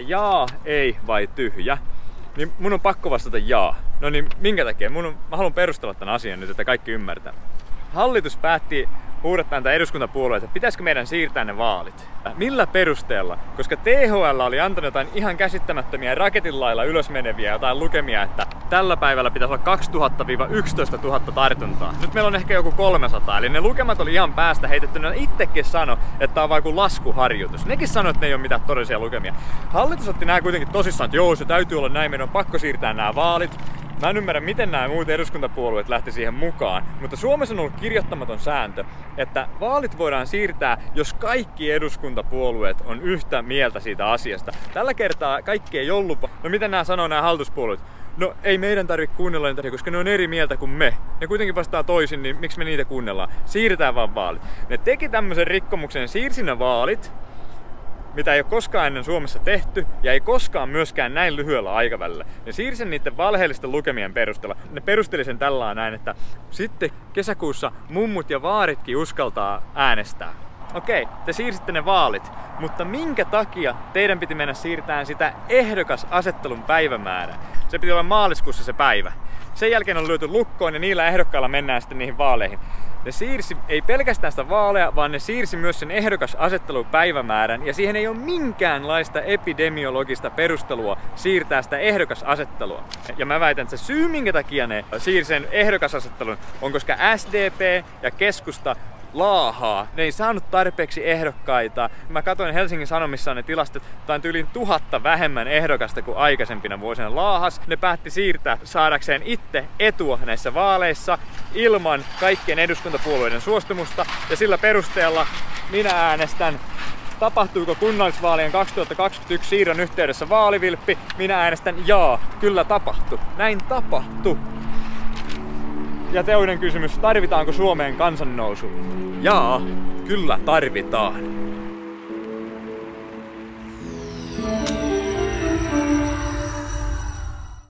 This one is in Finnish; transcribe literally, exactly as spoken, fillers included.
jaa, ei vai tyhjä, niin mun on pakko vastata jaa. No niin, minkä takia? Mun on, mä haluan perustella tämän asian nyt, että kaikki ymmärtää. Hallitus päätti huudattaa näitä eduskuntapuolueita, että pitäisikö meidän siirtää ne vaalit. Millä perusteella? Koska T H L oli antanut jotain ihan käsittämättömiä raketin lailla ylösmeneviä jotain lukemia, että tällä päivällä pitäisi olla kaksituhatta yksitoista tuhatta tartuntaa. Nyt meillä on ehkä joku kolmesataa, eli ne lukemat oli ihan päästä heitetty. Ne itsekin sano, että tää on vaan joku laskuharjoitus. Nekin sanoi, että ne ei ole mitään todellisia lukemia. Hallitus otti nää kuitenkin tosissaan, että joo, se täytyy olla näin, meidän on pakko siirtää nämä vaalit. Mä en ymmärrä, miten nämä muut eduskuntapuolueet lähti siihen mukaan, mutta Suomessa on ollut kirjoittamaton sääntö, että vaalit voidaan siirtää, jos kaikki eduskuntapuolueet on yhtä mieltä siitä asiasta. Tällä kertaa kaikki ei ollut. No miten nämä sanoo nämä hallituspuolueet? No ei meidän tarvitse kuunnella niitä, koska ne on eri mieltä kuin me. Ne kuitenkin vastaa toisin, niin miksi me niitä kuunnellaan? Siirretään vaan vaalit. Ne teki tämmöisen rikkomuksen, siirsi ne vaalit, mitä ei ole koskaan ennen Suomessa tehty ja ei koskaan myöskään näin lyhyellä aikavälillä. Ne siirsi sen niiden valheellisten lukemien perusteella. Ne perusteli sen tällä näin, että sitten kesäkuussa mummut ja vaaritkin uskaltaa äänestää. Okei, te siirsitte ne vaalit, mutta minkä takia teidän piti mennä siirtämään sitä ehdokasasettelun päivämäärää? Se piti olla maaliskuussa se päivä. Sen jälkeen on lyöty lukkoon ja niillä ehdokkailla mennään sitten niihin vaaleihin. Ne siirsi ei pelkästään sitä vaaleja, vaan ne siirsi myös sen ehdokasasettelun päivämäärän ja siihen ei ole minkäänlaista epidemiologista perustelua siirtää sitä ehdokasasettelua. Ja mä väitän, että se syy minkä takia ne siirsi sen ehdokasasettelun on koska S D P ja keskusta laahaa. Ne ei saanut tarpeeksi ehdokkaita. Mä katsoin Helsingin Sanomissa ne tilastot, että on yli tuhatta vähemmän ehdokasta kuin aikaisempina vuosina laahas. Ne päätti siirtää saadakseen itse etua näissä vaaleissa ilman kaikkien eduskuntapuolueiden suostumusta. Ja sillä perusteella minä äänestän, tapahtuuko kunnallisvaalien kaksituhattakaksikymmentäyksi siirron yhteydessä vaalivilppi. Minä äänestän jaa, kyllä tapahtui. Näin tapahtui. Ja toinen kysymys, tarvitaanko Suomeen kansannousu? Jaa, kyllä tarvitaan.